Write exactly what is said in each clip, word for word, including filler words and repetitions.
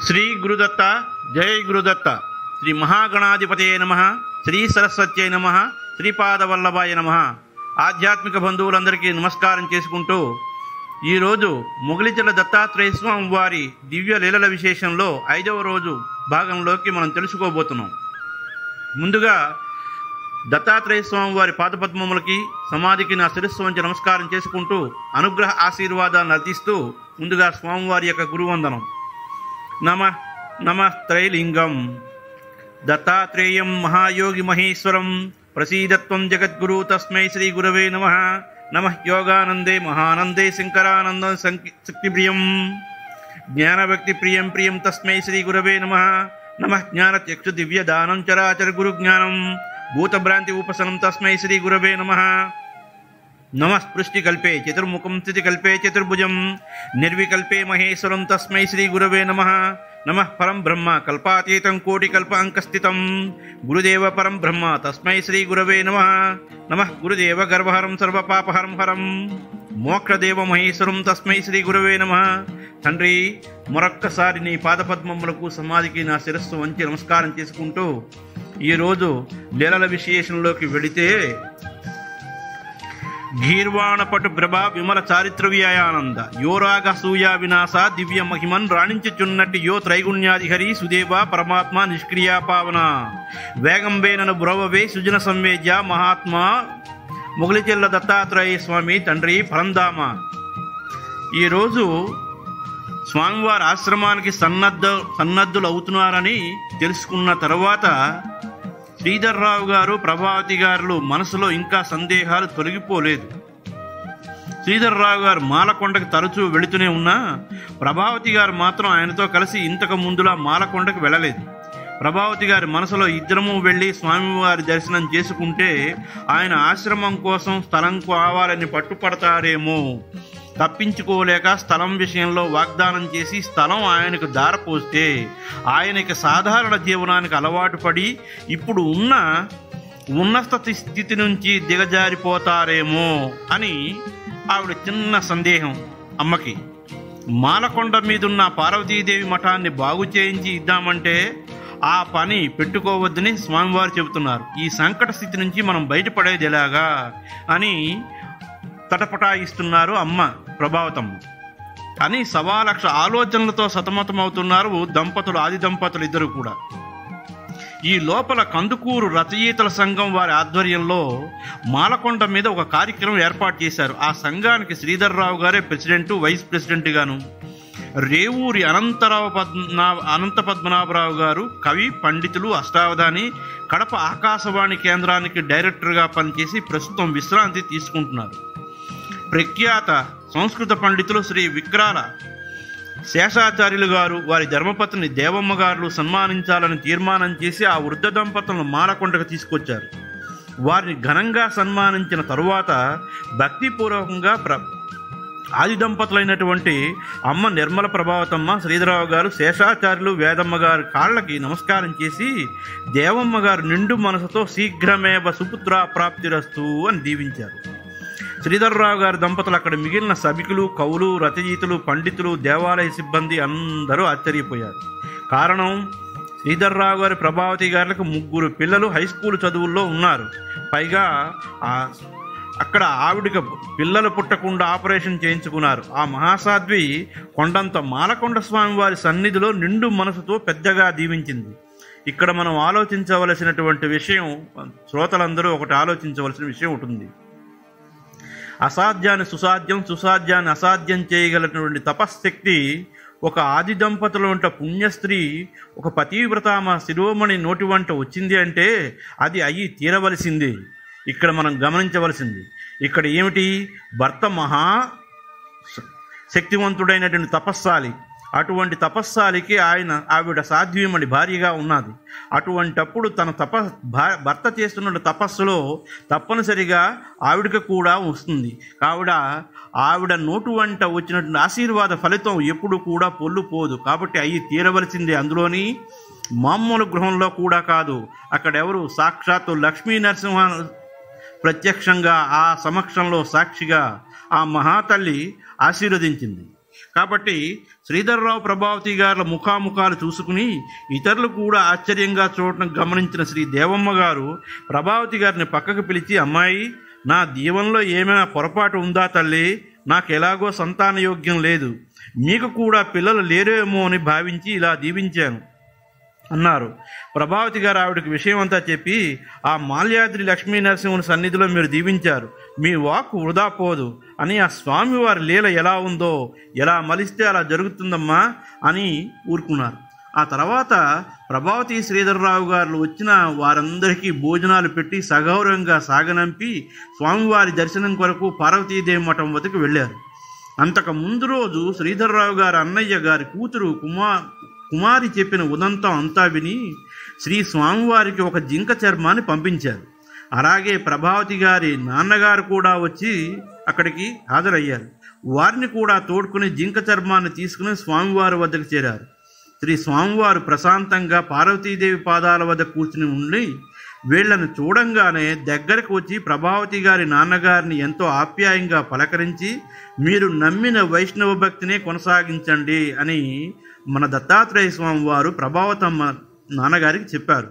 శ్రీ గురుదత్త, జై గురుదత్త. శ్రీ మహాగణాధిపతే నమః, శ్రీ సరస్వత్యై నమః, శ్రీపాదవల్లభాయ నమః. ఆధ్యాత్మిక బంధువులందరికీ నమస్కారం చేసుకుంటూ ఈరోజు మొగలిచెర్ల దత్తాత్రేయ స్వామి వారి దివ్య లీలల విశేషంలో ఐదవ రోజు భాగంలోకి మనం తెలుసుకోబోతున్నాం. ముందుగా దత్తాత్రేయ స్వామి వారి పాదపద్మములకి సమాధికి నా శిరస్సు వంచి నమస్కారం చేసుకుంటూ అనుగ్రహ ఆశీర్వాదాలను అర్థిస్తూ ముందుగా స్వామివారి యొక్క గురువందనం. నమ నమ త్రైలింగం దత్తాత్రేయం మహాయోగి మహేశ్వరం ప్రసీదత్వం జగద్గురు తస్మై శ్రీ గురవే నమ. నమ యోగానందే మహానందే శంకరానందం శక్తిప్రియం జ్ఞానభక్తి ప్రియం ప్రియం తస్మై శ్రీ గురవే నమ. నమ జ్ఞానచక్షు దివ్య దానం చరాచర గురు జ్ఞానం భూతభ్రాంతి ఉపశనం తస్మై శ్రీ గురవే నమ. నమ స్పృష్టి కల్పే చతుర్ముఖం స్థితి కల్పే చతుర్భుజం నిర్వికల్పే మహేశ్వరం తస్మై శ్రీ గురవే నమ. నమ పరం బ్రహ్మ కల్పాతీతం కోటి కల్ప అంకస్థితం గురుదేవ పరం బ్రహ్మ తస్మై శ్రీ గురవే నమ. నమ గురుదేవ గర్వహరం సర్వపాపహరం హరం మోక్షదేవ మహేశ్వరం తస్మై శ్రీ గురవే నమ. తండ్రి, మరొక్కసారి నీ పాదపద్మములకు సమాధికి నా శిరస్సు వంచి నమస్కారం చేసుకుంటూ ఈరోజు లీలల విశేషంలోకి వెళితే, గీర్వాణపటు ప్రభా విమల చారిత్రవ్యాయానంద యోరాగ సూయా వినాశ దివ్య మహిమన్ రాణించుచున్నట్టి యో త్రైగుణ్యాధిహరి సుదేవ పరమాత్మ నిష్క్రియా పావన వేగంబేనను బ్రోవవే సుజన సంవేద్య మహాత్మా మొగలిచెర్ల దత్తాత్రేయ స్వామి తండ్రి పరంధామ. ఈరోజు స్వామివారి ఆశ్రమానికి సన్నద్ధ సన్నద్ధులు అవుతున్నారని తెలుసుకున్న తర్వాత శ్రీధర్రావు గారు, ప్రభావతి గారు మనసులో ఇంకా సందేహాలు తొలగిపోలేదు. శ్రీధర్రావు గారు మాలకొండకు తరచూ వెళుతూనే ఉన్నా ప్రభావతి గారు మాత్రం ఆయనతో కలిసి ఇంతకు ముందులా మాలకొండకు వెళ్ళలేదు. ప్రభావతి గారి మనసులో ఇద్దరము వెళ్ళి స్వామివారి దర్శనం చేసుకుంటే ఆయన ఆశ్రమం కోసం స్థలం కావాలని పట్టుపడతారేమో, తప్పించుకోలేక స్థలం విషయంలో వాగ్దానం చేసి స్థలం ఆయనకు దారపోస్తే ఆయనకి సాధారణ జీవనానికి అలవాటు పడి ఇప్పుడు ఉన్న ఉన్నత స్థితి నుంచి దిగజారిపోతారేమో అని ఆవిడ చిన్న సందేహం అమ్మకి. మాలకొండ మీదున్న పార్వతీదేవి మఠాన్ని బాగు చేయించి ఇద్దామంటే ఆ పని పెట్టుకోవద్దని స్వామివారు చెబుతున్నారు. ఈ సంకట స్థితి నుంచి మనం బయటపడేది ఎలాగా అని తటపటాయిస్తున్నారు అమ్మ ప్రభావతమ్మ అని సవా లక్ష ఆలోచనలతో సతమతమవుతున్నారు దంపతులు, ఆది దంపతులు ఇద్దరు కూడా. ఈ లోపల కందుకూరు రచయితల సంఘం వారి ఆధ్వర్యంలో మాలకొండ మీద ఒక కార్యక్రమం ఏర్పాటు చేశారు. ఆ సంఘానికి శ్రీధర్రావు గారే ప్రెసిడెంట్, వైస్ ప్రెసిడెంట్ గాను, రేవూరి అనంతరావు పద్మనా అనంత పద్మనాభరావు గారు కవి, పండితులు, అష్టావధాని, కడప ఆకాశవాణి కేంద్రానికి డైరెక్టర్గా పనిచేసి ప్రస్తుతం విశ్రాంతి తీసుకుంటున్నారు. ప్రఖ్యాత సంస్కృత పండితులు శ్రీ విక్రాల శేషాచార్యులు గారు వారి ధర్మపత్ని దేవమ్మ గారు సన్మానించాలని తీర్మానం చేసి ఆ వృద్ధ దంపతులను మాలకొండకు తీసుకొచ్చారు. వారిని ఘనంగా సన్మానించిన తరువాత భక్తిపూర్వకంగా ప్ర ఆది దంపతులైనటువంటి అమ్మ నిర్మల ప్రభావతమ్మ, శ్రీధరరావు గారు, శేషాచార్యులు, వేదమ్మ గారి కాళ్ళకి నమస్కారం చేసి దేవమ్మ గారు నిండు మనసుతో శీఘ్రమేవ సుపుత్ర ప్రాప్తిరస్తు అని దీవించారు. శ్రీధర్రావు గారి దంపతులు అక్కడ మిగిలిన సభికులు, కవులు, రచయితలు, పండితులు, దేవాలయ సిబ్బంది అందరూ ఆశ్చర్యపోయారు. కారణం, శ్రీధర్రావు గారి, ప్రభావతి గారులకు ముగ్గురు పిల్లలు హై స్కూల్ చదువుల్లో ఉన్నారు. పైగా అక్కడ ఆవిడకి పిల్లలు పుట్టకుండా ఆపరేషన్ చేయించుకున్నారు. ఆ మహాసాధ్వి కొండంత మాలకొండ స్వామి వారి సన్నిధిలో నిండు మనసుతో పెద్దగా దీవించింది. ఇక్కడ మనం ఆలోచించవలసినటువంటి విషయం, శ్రోతలందరూ ఒకటి ఆలోచించవలసిన విషయం ఉంటుంది. అసాధ్యాన్ని సుసాధ్యం, సుసాధ్యాన్ని అసాధ్యం చేయగలిగినటువంటి తపశ్శక్తి ఒక ఆది దంపతుల వంట పుణ్యస్త్రీ, ఒక పతివ్రతామ శిరోమణి నోటి వంట వచ్చింది అంటే అది అయ్యి తీరవలసింది. ఇక్కడ మనం గమనించవలసింది ఇక్కడ ఏమిటి, భర్త మహా శక్తివంతుడైనటువంటి తపస్సాలి. అటువంటి తపస్సాలికి ఆయన ఆవిడ సాధ్వీమణి భార్యగా ఉన్నది. అటువంటప్పుడు తన తప భర్త చేస్తున్న తపస్సులో తప్పనిసరిగా ఆవిడకు కూడా వస్తుంది. కావిడ ఆవిడ నోటు వంట వచ్చినటువంటి ఆశీర్వాద ఫలితం ఎప్పుడు కూడా పొల్లుపోదు. కాబట్టి అయ్యి తీరవలసిందే. అందులోని మామూలు గృహంలో కూడా కాదు, అక్కడెవరు సాక్షాత్తు లక్ష్మీ నరసింహ ప్రత్యక్షంగా ఆ సమక్షంలో సాక్షిగా ఆ మహాతల్లి ఆశీర్వదించింది. కాబట్టి శ్రీధర్రావు ప్రభావతి గారుల ముఖాముఖాలు చూసుకుని ఇతరులు కూడా ఆశ్చర్యంగా చూడటం గమనించిన శ్రీ దేవమ్మ గారు ప్రభావతి గారిని పక్కకు పిలిచి, అమ్మాయి, నా దీవెనలో ఏమైనా పొరపాటు ఉందా తల్లి? నాకు ఎలాగో సంతాన యోగ్యం లేదు, మీకు కూడా పిల్లలు లేరేమో అని భావించి ఇలా దీవించాను అన్నారు. ప్రభావతి గారు ఆవిడకి విషయం అంతా చెప్పి, ఆ మాల్యాద్రి లక్ష్మీ నరసింహుని సన్నిధిలో మీరు దీవించారు, మీ వాక్కు వృధా పోదు అని ఆ స్వామివారి లీల ఎలా ఉందో, ఎలా మలిస్తే అలా జరుగుతుందమ్మా అని ఊరుకున్నారు. ఆ తర్వాత ప్రభావతి శ్రీధర్రావు గారు వచ్చిన వారందరికీ భోజనాలు పెట్టి సగౌరవంగా సాగనంపి స్వామివారి దర్శనం కొరకు పార్వతీదేవి మఠం వద్దకు వెళ్ళారు. అంతకు ముందు రోజు శ్రీధర్రావు గారి అన్నయ్య గారి కూతురు కుమా కుమారి చెప్పిన ఉదంతం అంతా విని శ్రీ స్వామివారికి ఒక జింక చర్మాన్ని పంపించారు. అలాగే ప్రభావతి గారి నాన్నగారు కూడా వచ్చి అక్కడికి హాజరయ్యారు. వారిని కూడా తోడుకుని జింక చర్మాన్ని తీసుకుని స్వామివారి వద్దకు చేరారు. శ్రీ స్వామివారు ప్రశాంతంగా పార్వతీదేవి పాదాల వద్ద కూర్చుని ఉండి వీళ్లను చూడంగానే దగ్గరకు వచ్చి ప్రభావతి గారి నాన్నగారిని ఎంతో ఆప్యాయంగా పలకరించి, మీరు నమ్మిన వైష్ణవ భక్తినే కొనసాగించండి అని మన దత్తాత్రేయ స్వామి వారు ప్రభావతమ్మ నాన్నగారికి చెప్పారు.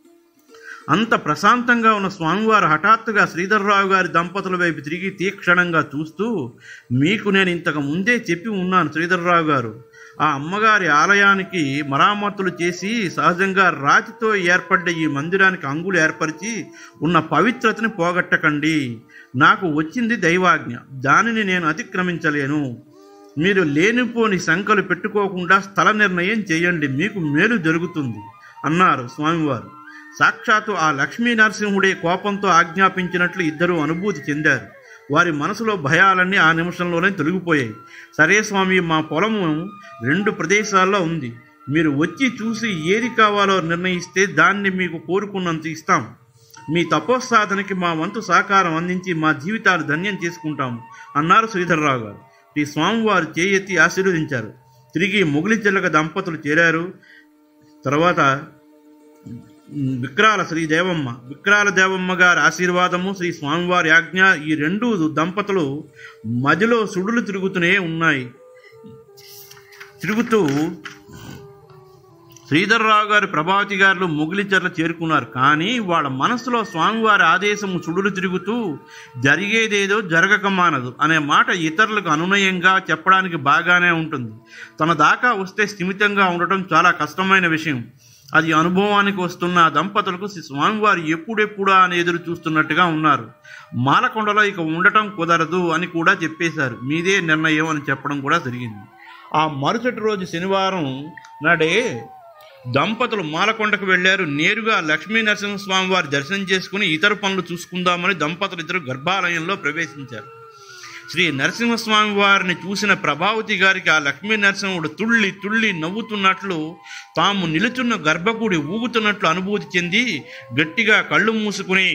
అంత ప్రశాంతంగా ఉన్న స్వామివారు హఠాత్తుగా శ్రీధర్రావు గారి దంపతుల వైపు తిరిగి తీక్షణంగా చూస్తూ, మీకు నేను ఇంతకు ముందే చెప్పి ఉన్నాను శ్రీధర్రావు గారు, ఆ అమ్మగారి ఆలయానికి మరామతులు చేసి సహజంగా రాతితో ఏర్పడ్డ ఈ మందిరానికి అంగులు ఏర్పరిచి ఉన్న పవిత్రతని పోగొట్టకండి. నాకు వచ్చింది దైవాజ్ఞ, దానిని నేను అతిక్రమించలేను. మీరు లేనిపోని శంకలు పెట్టుకోకుండా స్థల నిర్ణయం చేయండి, మీకు మేలు జరుగుతుంది అన్నారు స్వామివారు. సాక్షాత్తు ఆ లక్ష్మీ నరసింహుడే కోపంతో ఆజ్ఞాపించినట్లు ఇద్దరూ అనుభూతి చెందారు. వారి మనసులో భయాలన్నీ ఆ నిమిషంలోనే తొలగిపోయాయి. సరే స్వామి, మా పొలము రెండు ప్రదేశాల్లో ఉంది, మీరు వచ్చి చూసి ఏది కావాలో నిర్ణయిస్తే దాన్ని మీకు కోరుకున్నంత ఇస్తాం. మీ తపోసాధనకి మా వంతు సహకారం అందించి మా జీవితాలు ధన్యం చేసుకుంటాము అన్నారు శ్రీధర్రావు గారు. ఈ స్వామివారు చేయెత్తి ఆశీర్వదించారు. తిరిగి మొగిలిచెల్లక దంపతులు చేరారు. తర్వాత విక్రాల శ్రీ దేవమ్మ విక్రాల దేవమ్మ గారి ఆశీర్వాదము, శ్రీ స్వామివారి ఆజ్ఞ, ఈ రెండు దంపతులు మధ్యలో సుడులు తిరుగుతూనే ఉన్నాయి. తిరుగుతూ శ్రీధర్రావు గారు ప్రభావతి గారు మొగిలిచెర్ల చేరుకున్నారు. కానీ వాళ్ళ మనసులో స్వామివారి ఆదేశము సుడులు తిరుగుతూ జరిగేదేదో జరగక మానదు అనే మాట ఇతరులకు అనునయంగా చెప్పడానికి బాగానే ఉంటుంది. తన దాకా వస్తే స్థిమితంగా ఉండటం చాలా కష్టమైన విషయం. అది అనుభవానికి వస్తున్న దంపతులకు స్వామివారు ఎప్పుడెప్పుడా అని ఎదురు చూస్తున్నట్టుగా ఉన్నారు. మాలకొండలో ఇక ఉండటం కుదరదు అని కూడా చెప్పేశారు. మీదే నిర్ణయం అని చెప్పడం కూడా జరిగింది. ఆ మరుసటి రోజు శనివారం నాడే దంపతులు మాలకొండకు వెళ్ళారు. నేరుగా లక్ష్మీ నరసింహస్వామి వారి దర్శనం చేసుకుని ఇతర పనులు చూసుకుందామని దంపతులు ఇద్దరు గర్భాలయంలో ప్రవేశించారు. శ్రీ నరసింహస్వామి వారిని చూసిన ప్రభావతి గారికి ఆ లక్ష్మీ నరసింహుడు తుళ్ళి తుళ్ళి నవ్వుతున్నట్లు, తాము నిలుచున్న గర్భగుడి ఊగుతున్నట్లు అనుభూతి చెంది గట్టిగా కళ్ళు మూసుకుని,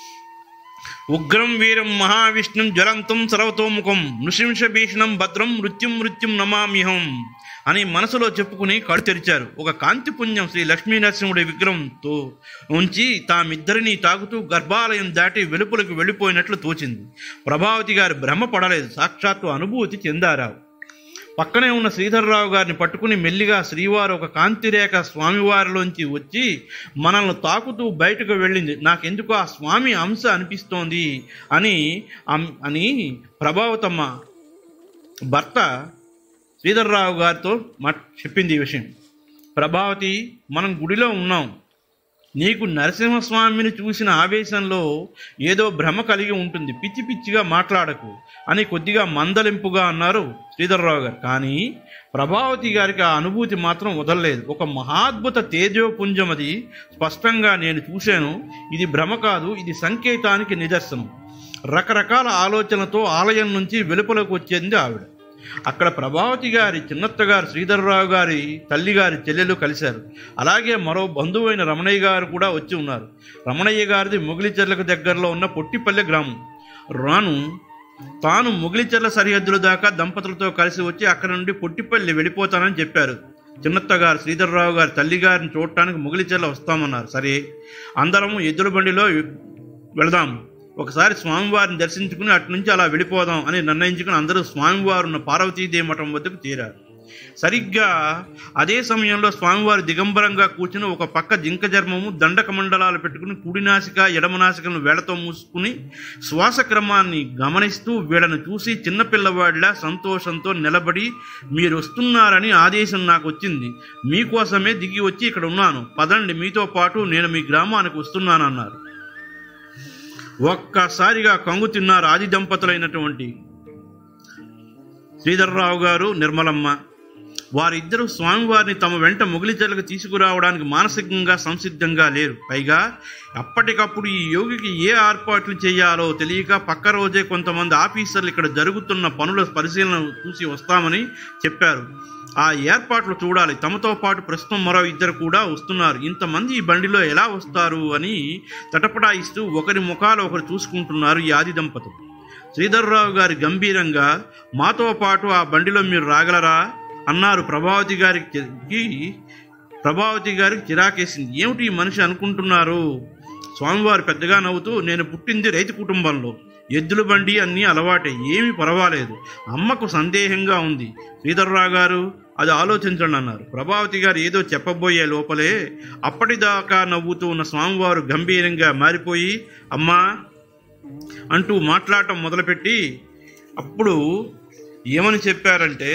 ఉగ్రం వీరం మహావిష్ణుం జ్వలంతం సర్వతోముఖం నృశింష భీషణం భద్రం మృత్యుం మృత్యుం నమామ్యహం అని మనసులో చెప్పుకుని కళ్ళు తెరిచారు. ఒక కాంతిపుణ్యం శ్రీ లక్ష్మీ నరసింహుడి విగ్రహంతో ఉంచి తామిద్దరినీ తాగుతూ గర్భాలయం దాటి వెలుపలకు వెళ్ళిపోయినట్లు తోచింది. ప్రభావతి గారు భ్రమ పడలేదు, సాక్షాత్తు అనుభూతి చెందారావు. పక్కనే ఉన్న శ్రీధర్రావు గారిని పట్టుకుని మెల్లిగా శ్రీవారు ఒక కాంతిరేఖ స్వామివారిలోంచి వచ్చి మనల్ని తాకుతూ బయటకు వెళ్ళింది, నాకెందుకు ఆ స్వామి అంశ అనిపిస్తోంది అని అని ప్రభావతమ్మ భర్త శ్రీధర్రావు గారితో చెప్పింది ఈ విషయం. ప్రభావతి, మనం గుడిలో ఉన్నాం, నీకు నరసింహస్వామిని చూసిన ఆవేశంలో ఏదో భ్రమ కలిగి ఉంటుంది, పిచ్చి పిచ్చిగా మాట్లాడకు అని కొద్దిగా మందలింపుగా అన్నారు శ్రీధర్రావు గారు. కానీ ప్రభావతి గారికి ఆ అనుభూతి మాత్రం వదలలేదు. ఒక మహాద్భుత తేజోపుంజం, అది స్పష్టంగా నేను చూశాను, ఇది భ్రమ కాదు, ఇది సంకేతానికి నిదర్శనం. రకరకాల ఆలోచనలతో ఆలయం నుంచి వెలుపలకు వచ్చింది ఆవిడ. అక్కడ ప్రభావతి గారి చిన్నత్త గారు శ్రీధర్రావు గారి తల్లి గారి చెల్లెలు కలిశారు. అలాగే మరో బంధువైన రమణయ్య గారు కూడా వచ్చి ఉన్నారు. రమణయ్య గారిది మొగిలిచెర్లకు దగ్గరలో ఉన్న పొట్టిపల్లె గ్రామం. రాను తాను మొగిలిచెర్ల సరిహద్దుల దాకా దంపతులతో కలిసి వచ్చి అక్కడ నుండి పొట్టిపల్లి వెళ్ళిపోతానని చెప్పారు. చిన్నత్త గారు శ్రీధర్రావు గారి తల్లి గారిని చూడటానికి మొగిలిచెర్ల వస్తామన్నారు. సరే, అందరము ఎద్దుల బండిలో వెళదాం, ఒకసారి స్వామివారిని దర్శించుకుని అటు నుంచి అలా వెళ్ళిపోదాం అని నిర్ణయించుకుని అందరూ స్వామివారు ఉన్న పార్వతీదేవి మఠం వద్దకు చేరారు. సరిగ్గా అదే సమయంలో స్వామివారు దిగంబరంగా కూర్చుని ఒక పక్క జింక చర్మము దండక మండలాలు పెట్టుకుని కుడినాసిక ఎడమనాసికలను వేళ్లతో మూసుకుని శ్వాస క్రమాన్ని గమనిస్తూ వీళ్ళను చూసి చిన్నపిల్లవాడిలా సంతోషంతో నిలబడి మీరు వస్తున్నారని ఆదేశం నాకు వచ్చింది, మీకోసమే దిగి వచ్చి ఇక్కడ ఉన్నాను, పదండి మీతో పాటు నేను మీ గ్రామానికి వస్తున్నానన్నారు. ఒక్కసారిగా కంగు తిన్నారు ఆది దంపతులైనటువంటి శ్రీధర్రావు గారు, నిర్మలమ్మ. వారిద్దరూ స్వామివారిని తమ వెంట మొగిలిచెర్లకు తీసుకురావడానికి మానసికంగా సంసిద్ధంగా లేరు. పైగా అప్పటికప్పుడు ఈ యోగికి ఏ ఏర్పాట్లు చేయాలో తెలియక పక్క రోజే కొంతమంది ఆఫీసర్లు ఇక్కడ జరుగుతున్న పనుల పరిశీలన చూసి వస్తామని చెప్పారు. ఆ ఏర్పాట్లు చూడాలి, తమతో పాటు ప్రస్తుతం మరో ఇద్దరు కూడా వస్తున్నారు, ఇంతమంది ఈ బండిలో ఎలా వస్తారు అని తటపటాయిస్తూ ఒకరి ముఖాలు ఒకరు చూసుకుంటున్నారు ఈ ఆది దంపతులు. శ్రీధర్రావు గారి గంభీరంగా, మాతో పాటు ఆ బండిలో మీరు రాగలరా అన్నారు. ప్రభావతి గారికి ప్రభావతి గారికి చిరాకేసింది. ఏమిటి ఈ మనిషి అనుకుంటున్నారు? స్వామివారు పెద్దగా నవ్వుతూ, నేను పుట్టింది రైతు కుటుంబంలో, ఎద్దుల బండి అన్నీ అలవాటే, ఏమీ పర్వాలేదు, అమ్మకు సందేహంగా ఉంది, శ్రీధర్రావు గారు అది ఆలోచించండి అన్నారు. ప్రభావతి గారు ఏదో చెప్పబోయే లోపలే అప్పటిదాకా నవ్వుతూ ఉన్న స్వామివారు గంభీరంగా మారిపోయి అమ్మా అంటూ మాట్లాడటం మొదలుపెట్టి అప్పుడు ఏమని చెప్పారంటే,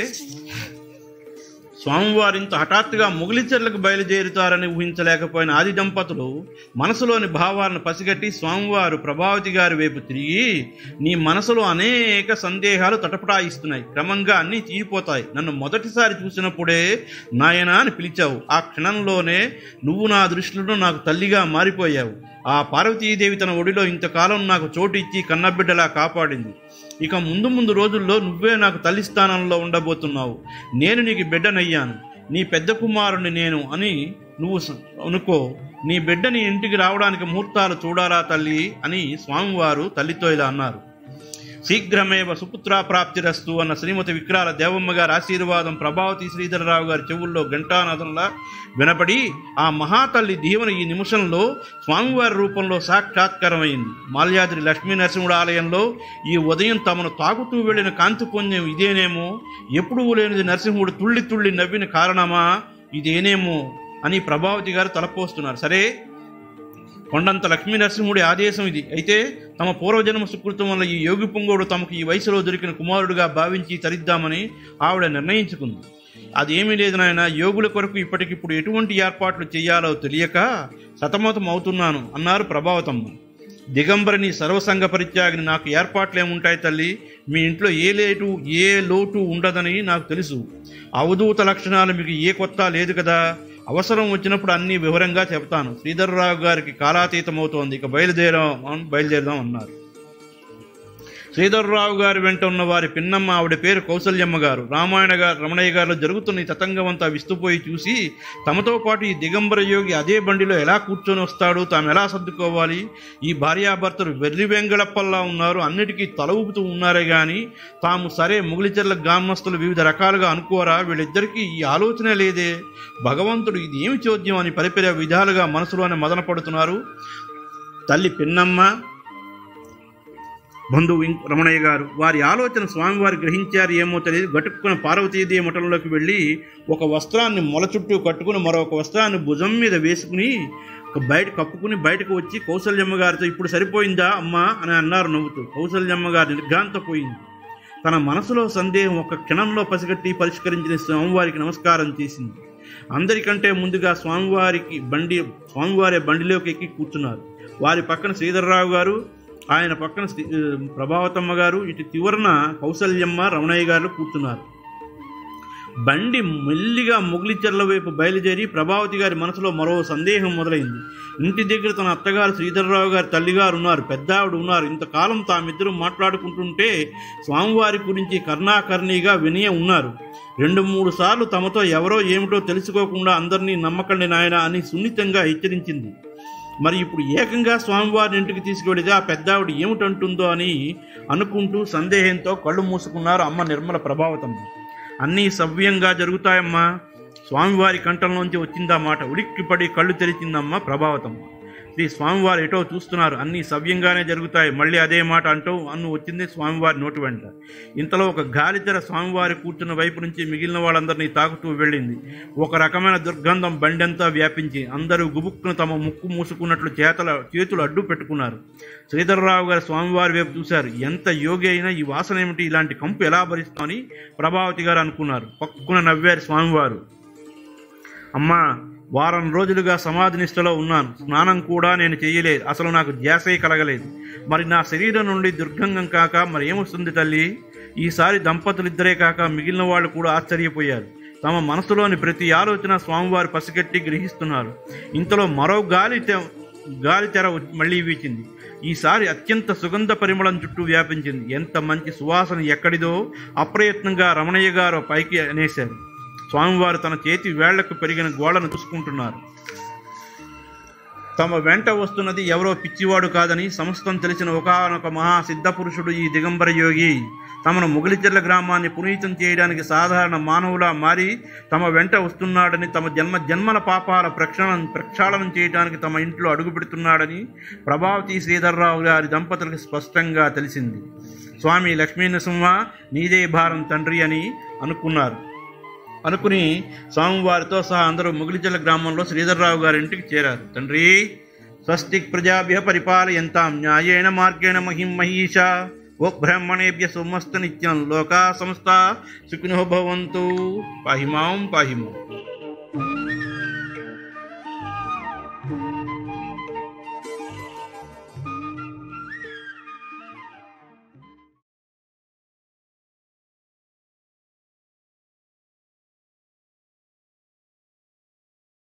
స్వామివారింత హఠాత్తుగా మొగిలిచెర్లకు బయలుదేరుతారని ఊహించలేకపోయిన ఆది దంపతులు మనసులోని భావాలను పసిగట్టి స్వామివారు ప్రభావతి గారి వైపు తిరిగి, నీ మనసులో అనేక సందేహాలు తటపటాయిస్తున్నాయి, క్రమంగా అన్నీ తీరిపోతాయి, నన్ను మొదటిసారి చూసినప్పుడే నాయనా అని పిలిచావు, ఆ క్షణంలోనే నువ్వు నా దృష్టిలో నాకు తల్లిగా మారిపోయావు, ఆ పార్వతీదేవి తన ఒడిలో ఇంతకాలం నాకు చోటు ఇచ్చి కన్నబిడ్డలా కాపాడింది, ఇక ముందు ముందు రోజుల్లో నువ్వే నాకు తల్లి స్థానంలో ఉండబోతున్నావు, నేను నీకు బిడ్డనయ్యాను, నీ పెద్ద కుమారుని నేను అని నువ్వు అనుకో, నీ బిడ్డ నీ ఇంటికి రావడానికి ముహూర్తాలు చూడాలా తల్లి అని స్వామివారు తల్లితో ఇలా అన్నారు. శీఘ్రమేవ సుపుత్ర ప్రాప్తిరస్తు అన్న శ్రీమతి విక్రాల దేవమ్మ గారి ఆశీర్వాదం ప్రభావతి శ్రీధరరావు గారి చెవుల్లో ఘంటానాదంలా వినపడి ఆ మహాతల్లి దీవెన ఈ నిమిషంలో స్వామివారి రూపంలో సాక్షాత్కారమైంది. మాల్యాద్రి లక్ష్మీ నరసింహుడు ఆలయంలో ఈ ఉదయం తమను తాకుతూ వెళ్లిన కాంతిపుణ్యం ఇదేనేమో, ఎప్పుడూ లేనిది నరసింహుడు తుళ్ళి తుళ్ళి నవ్విన కారణమా ఇదేనేమో అని ప్రభావతి గారు తలపోస్తున్నారు. సరే, కొండంత లక్ష్మీ నరసింహుడి ఆదేశం ఇది అయితే తమ పూర్వజన్మ సుకృతం వల్ల ఈ యోగి పొంగోడు తమకు ఈ వయసులో దొరికిన కుమారుడుగా భావించి తరిద్దామని ఆవిడ నిర్ణయించుకుంది. అదేమీ లేదు నాయన, యోగుల కొరకు ఇప్పటికిప్పుడు ఎటువంటి ఏర్పాట్లు చేయాలో తెలియక సతమతం అవుతున్నాను అన్నారు ప్రభావతమ్మ. దిగంబరిని సర్వసంగ పరిత్యాగిని, నాకు ఏర్పాట్లు ఏముంటాయి తల్లి, మీ ఇంట్లో ఏ లేటు ఏ లోటు ఉండదని నాకు తెలుసు, అవధూత లక్షణాలు మీకు ఏ కొత్త లేదు కదా, అవసరం వచ్చినప్పుడు అన్ని వివరంగా చెప్తాను, శ్రీధర్రావు గారికి కాలాతీతం అవుతోంది, ఇక బయలుదేరాం బయలుదేరదాం అన్నారు. శ్రీధర్రావు గారి వెంట ఉన్న వారి పిన్నమ్మ, ఆవిడ పేరు కౌసల్యమ్మ గారు, రామాయణ గారు రమణయ్య గారిలో జరుగుతున్న ఈ తతంగమంతా విస్తుపోయి చూసి తమతో పాటు ఈ దిగంబర యోగి అదే బండిలో ఎలా కూర్చొని వస్తాడు, తాము ఎలా సర్దుకోవాలి, ఈ భార్యాభర్తలు వెర్రి వెంగళప్పల్లా ఉన్నారు, అన్నిటికీ తల ఊపుతూ ఉన్నారే గాని తాము సరే మొగిలిచెర్ల గ్రామస్తులు వివిధ రకాలుగా అనుకోరా, వీళ్ళిద్దరికీ ఈ ఆలోచనే లేదే, భగవంతుడు ఇది ఏమి చోద్యం అని పరిపరి విధాలుగా మనసులోనే మదన పడుతున్నారు. తల్లి పిన్నమ్మ, బంధువు రమణయ్య గారు. వారి ఆలోచన స్వామివారు గ్రహించారు ఏమో తెలియదు. గట్టుకున్న పార్వతీదేవి మఠంలోకి వెళ్ళి ఒక వస్త్రాన్ని మొల చుట్టూ కట్టుకుని మరొక వస్త్రాన్ని భుజం మీద వేసుకుని బయట కప్పుకుని బయటకు వచ్చి కౌసల్యమ్మ గారితో, ఇప్పుడు సరిపోయిందా అమ్మా అని అన్నారు నవ్వుతూ. కౌసల్యమ్మ గారు నిర్ఘాంతపోయింది. తన మనసులో సందేహం ఒక క్షణంలో పసిగట్టి పరిష్కరించిన స్వామివారికి నమస్కారం చేసింది. అందరికంటే ముందుగా స్వామివారికి బండి స్వామివారి బండిలోకి ఎక్కి కూర్చున్నారు. వారి పక్కన శ్రీధర్రావు గారు, ఆయన పక్కన ప్రభావతమ్మ గారు, ఇటు చివరన కౌసల్యమ్మ రమణయ్య గారు కూర్చున్నారు. బండి మెల్లిగా మొగిలిచెర్ల వైపు బయలుదేరి ప్రభావతి గారి మనసులో మరో సందేహం మొదలైంది. ఇంటి దగ్గర తన అత్తగారు శ్రీధర్రావు గారి తల్లిగారు ఉన్నారు, పెద్ద ఆవిడ ఉన్నారు. ఇంతకాలం తామిద్దరూ మాట్లాడుకుంటుంటే స్వామివారి గురించి కర్ణాకర్ణిగా వినయ ఉన్నారు. రెండు మూడు సార్లు తమతో ఎవరో ఏమిటో తెలుసుకోకుండా అందరినీ నమ్మకండి నాయన అని సున్నితంగా హెచ్చరించింది. మరి ఇప్పుడు ఏకంగా స్వామివారిని ఇంటికి తీసుకువెళితే ఆ పెద్దావిడ ఏమిటంటుందో అని అనుకుంటూ సందేహంతో కళ్ళు మూసుకున్నారు అమ్మ నిర్మల ప్రభావతమ్మ. అన్నీ సవ్యంగా జరుగుతాయమ్మా, స్వామివారి కంఠంలోంచి వచ్చిందా మాట. ఉలిక్కిపడి కళ్ళు తెరిచిందమ్మ ప్రభావతమ్మ. శ్రీ స్వామివారు ఎటో చూస్తున్నారు. అన్నీ సవ్యంగానే జరుగుతాయి. మళ్ళీ అదే మాట అంటూ అన్ను వచ్చింది స్వామివారి నోటి వెంట. ఇంతలో ఒక గాలితెర స్వామివారి కూర్చున్న వైపు నుంచి మిగిలిన వాళ్ళందరినీ తాకుతూ వెళ్ళింది. ఒక రకమైన దుర్గంధం బండంతా వ్యాపించి అందరూ గుబుక్కును తమ ముక్కు మూసుకున్నట్లు చేతల చేతులు అడ్డు పెట్టుకున్నారు. శ్రీధర్రావు గారు స్వామివారి వైపు చూశారు. ఎంత యోగి అయినా ఈ వాసన ఏమిటి, ఇలాంటి కంపు ఎలా భరిస్తామని ప్రభావతి గారు అనుకున్నారు. పక్కున నవ్వారు స్వామివారు. అమ్మా, వారం రోజులుగా సమాధి నిష్టలో ఉన్నాను. స్నానం కూడా నేను చేయలేదు. అసలు నాకు ధ్యాసే కలగలేదు. మరి నా శరీరం నుండి దుర్గంధం కాక మరి ఏమొస్తుంది తల్లి? ఈసారి దంపతులిద్దరే కాక మిగిలిన వాళ్ళు కూడా ఆశ్చర్యపోయారు. తమ మనసులోని ప్రతి ఆలోచన స్వామివారు పసిగట్టి గ్రహిస్తున్నారు. ఇంతలో మరో గాలి గాలి తెర మళ్ళీ వీచింది. ఈసారి అత్యంత సుగంధ పరిమళం చుట్టూ వ్యాపించింది. ఎంత మంచి సువాసన ఎక్కడిదో అప్రయత్నంగా రమణయ్య గారు పైకి అనేశారు. స్వామివారు తన చేతి వేళ్లకు పెరిగిన గోళ్లను చూసుకుంటున్నారు. తమ వెంట వస్తున్నది ఎవరో పిచ్చివాడు కాదని సమస్తం తెలిసిన ఒకానొక మహా సిద్ధపురుషుడు ఈ దిగంబర యోగి. తమను ముగిలిచెర్ల గ్రామాన్ని పునీతం చేయడానికి సాధారణ మానవులా మారి తమ వెంట వస్తున్నాడని, తమ జన్మ జన్మల పాపాల ప్రక్షాళన ప్రక్షాళనం చేయడానికి తమ ఇంట్లో అడుగుపెడుతున్నాడని ప్రభావతి శ్రీధర్రావు గారి దంపతులకు స్పష్టంగా తెలిసింది. స్వామి లక్ష్మీనరసింహ, నీదే భారం తండ్రి అని అనుకున్నారు. అనుకుని స్వామివారితో సహా అందరూ ముగిలిచెర్ల గ్రామంలో శ్రీధర్రావు గారింటికి చేరారు. తండ్రి, స్వస్తిక్ ప్రజాభ్య పరిపాలయంతాం న్యాయేణ మార్గేణ మహిం మహీష ఓ బ్రాహ్మణేభ్య సోమస్త నిత్యం లోకా సమస్త సుఖినో భవంతు. పాహిమాం పాహిమాం.